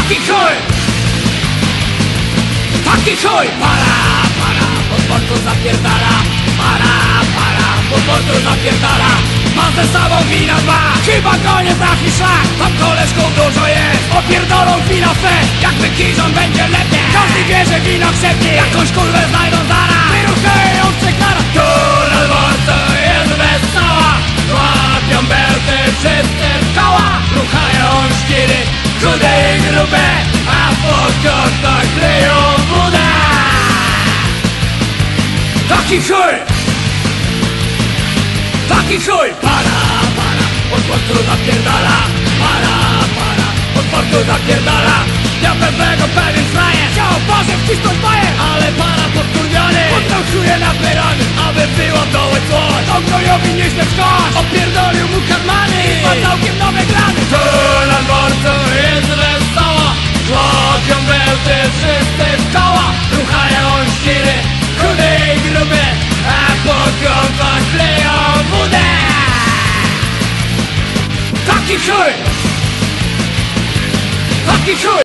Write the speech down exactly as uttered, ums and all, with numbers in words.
Taki chuj! Taki chuj! Para, para, pod portu zapierdala. Para, para, pod portu zapierdala. Ma ze sobą wina dwa, chyba go nie trafi szlak. Tam koleżków dużo jest, opierdolą wina fe. Jak wykiżą będzie lepiej, każdy wie, że wino krzepnie. Jakąś kurwę znajdą zaraz, wyruchają ją w przeklarach. Tu na dworcu jest wesoła, łapią belty wszyscy w koła. Ruchają szkiry, chude i grube, a po kątach kleją wódę. Taki chuj! Taki chuj! Para, para, od portu zapierdala. Para, para, od portu zapierdala. Ja pewnego pewien frajer chciał Boże wcisnąć bajer, ale pana podkurwiony poddał czuje na peronie, aby wyładować coś. To gnojowi nieźle w kość, opierdolił mu karmany i ma całkiem nowe grany. Tu na dworcu jest wesoło, łapią belty wszyscy w koła. Ruchają ściry, chude i grube, a po kątach kleją wódę. Taki chuj! Taki chuj!